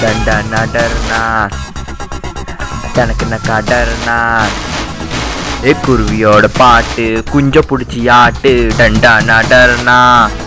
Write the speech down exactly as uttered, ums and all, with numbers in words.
டண்டா டர்னா தனக்கு கடர்னா ஏ குருவியோட பாட்டு குஞ்ச புடிச்சி ஆட்டு டண்டா டர்னா.